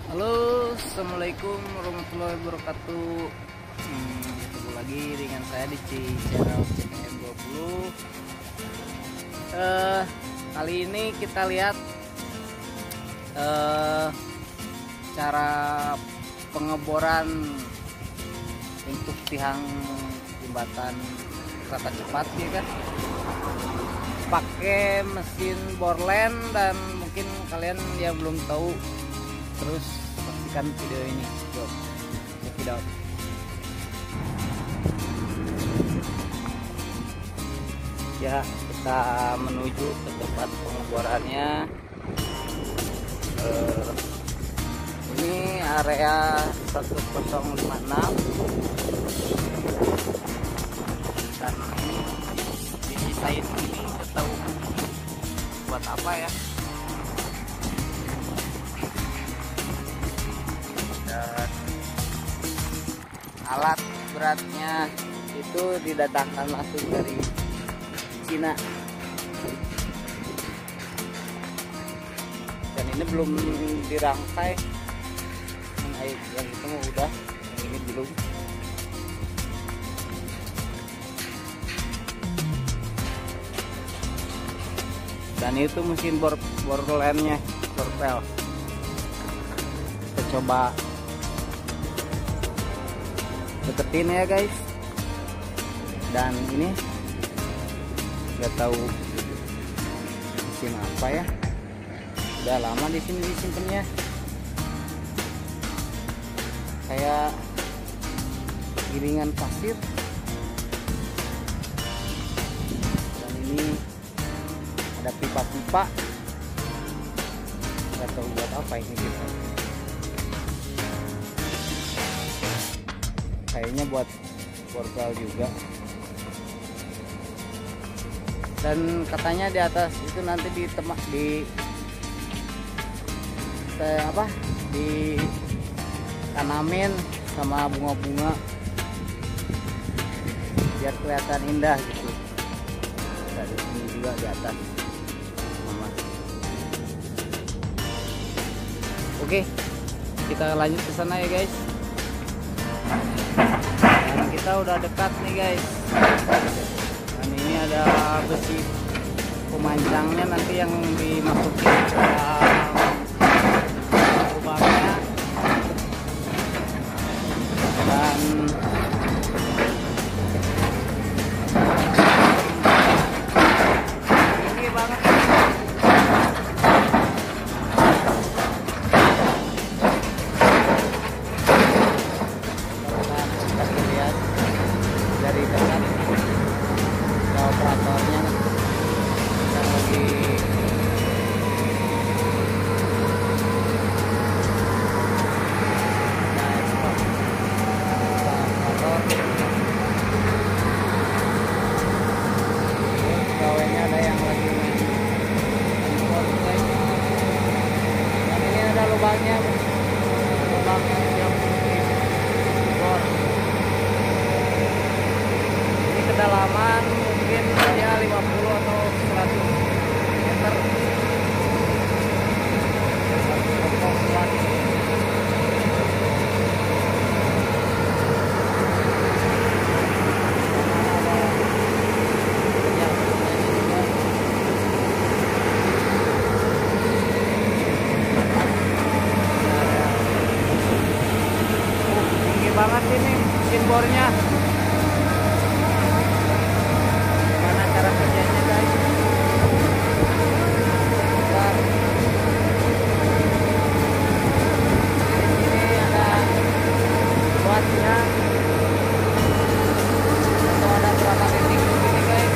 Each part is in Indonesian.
Halo, assalamualaikum warahmatullahi wabarakatuh. Ketemu lagi dengan saya di channel CPM20. Kali ini kita lihat cara pengeboran untuk tiang jembatan kereta cepat, ya kan? Pakai mesin borlen, dan mungkin kalian yang belum tahu, terus saksikan video ini. Yuk, check it out. Ya, kita menuju ke tempat pengeborannya. Ini area 1056, dan ini disisain ini, nggak tahu buat apa ya. Dan alat beratnya itu didatangkan langsung dari Cina, dan ini belum dirangkai. Yang itu mah udah, yang ini belum. Dan itu mesin borlennya, borpel. Kita coba deketin ya guys. Dan ini nggak tahu mesin apa ya, udah lama di sini disimpannya, kayak giringan pasir. Dan ini ada pipa-pipa, nggak tahu buat apa ini gitu. Kayaknya buat borpel juga. Dan katanya di atas itu nanti ditanamin sama bunga-bunga biar kelihatan indah gitu. Dari sini juga di atas. Oke, kita lanjut ke sana ya guys. Dan kita udah dekat nih guys. Dan ini ada besi pemancangnya nanti yang dimasukin ke lubangnya. Dan tinggi banget. Kita lihat dari dekat operatornya yang lagi gawainya, ada yang lagi dan ini ada lubangnya yang bor. Ini kedalaman mungkin ya 50 atau 100 meter. Tinggi banget ini mesin bornya. Gimana cara kerjanya guys? Bentar. Ini ada buatnya, atau ada berapa titik begini guys.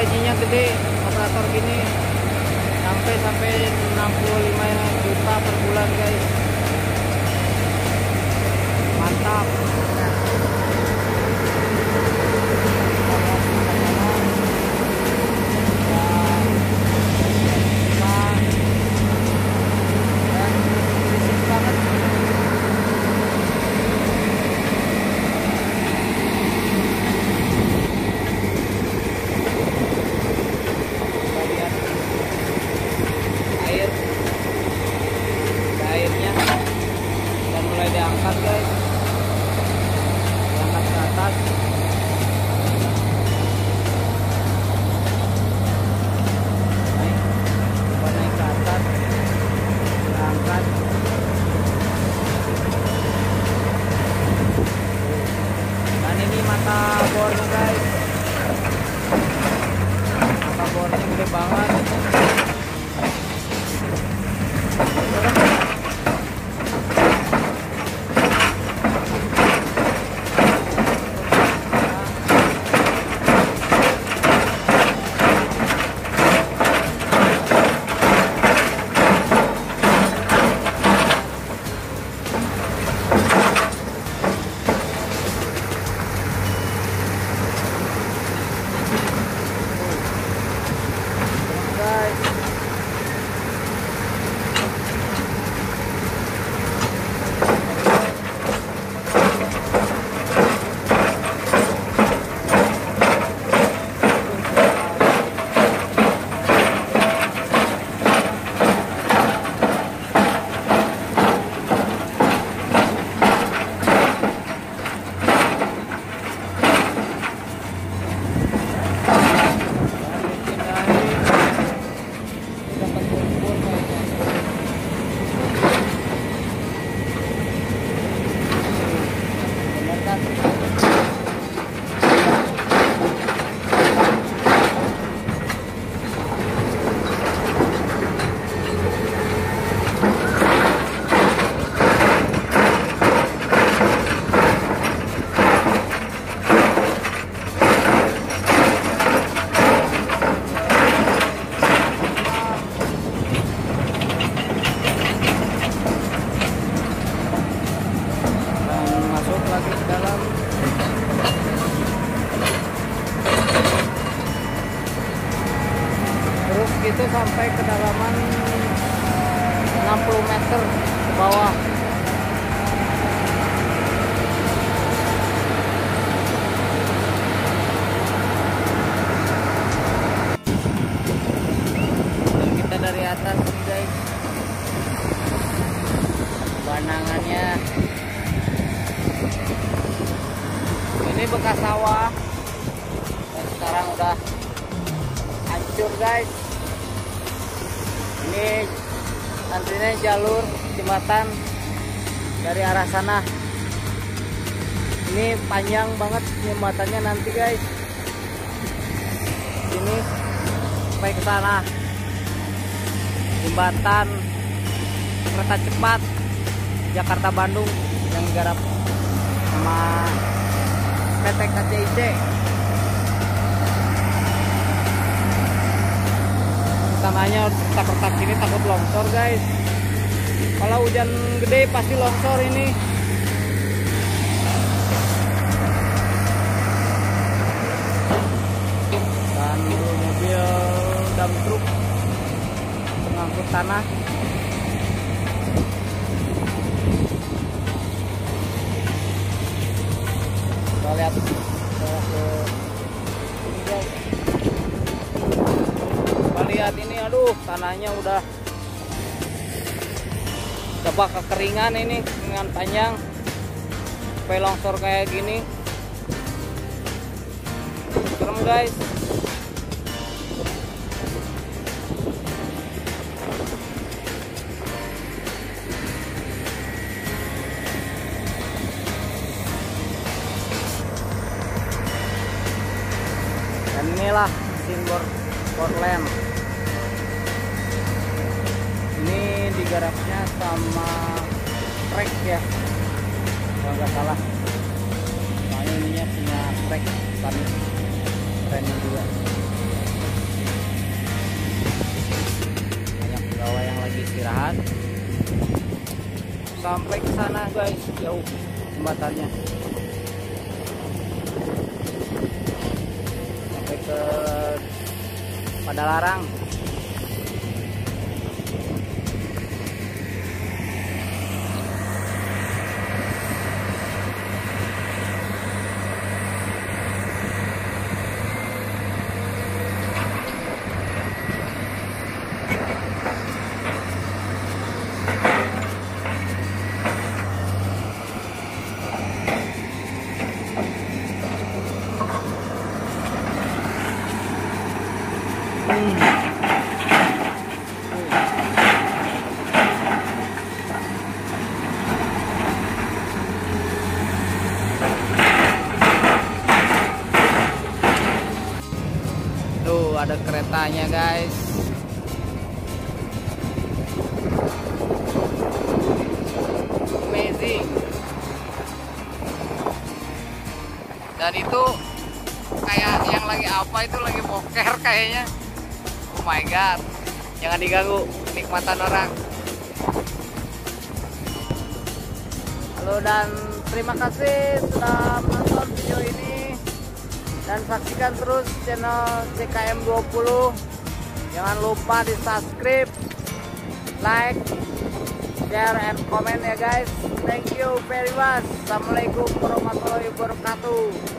gajinya gede operator gini, sampai 65 juta per bulan guys. Mantap. Airnya dan mulai diangkat guys, diangkat ke atas. Naik ke atas, diangkat. Dan ini mata bornya guys, mata bornya gede banget. Itu sampai kedalaman 60 meter ke bawah. Dan kita dari atas nih guys, pandangannya ini bekas sawah dan sekarang udah hancur guys. Ini nantinya jalur jembatan dari arah sana. Ini panjang banget jembatannya nanti guys. Ini sampai ke sana. Jembatan kereta cepat Jakarta Bandung yang digarap sama PT KCIC. Tanahnya retak-retak ini takut longsor guys. Kalau hujan gede pasti longsor ini. Dan mobil dump truk pengangkut tanah. Kita lihat ke ini guys. Lihat ini, aduh, tanahnya udah tebak kekeringan ini, kekeringan panjang sampai longsor kayak gini. Serem guys. Dan inilah mesin bor lem. Ini digarapnya sama trek ya, kalau nggak salah. Soalnya ininya punya trek, keren juga. bawa yang lagi istirahat. Sampai ke sana guys, jauh jembatannya. Sampai ke Padalarang. Tuh ada keretanya guys. Amazing. Dan itu kayak yang lagi apa itu, lagi boker kayaknya. Oh my god, jangan diganggu nikmatan orang. Halo dan terima kasih sudah menonton video ini, dan saksikan terus channel CKM20. Jangan lupa di subscribe, like, share, and comment ya guys. Thank you very much. Assalamualaikum warahmatullahi wabarakatuh.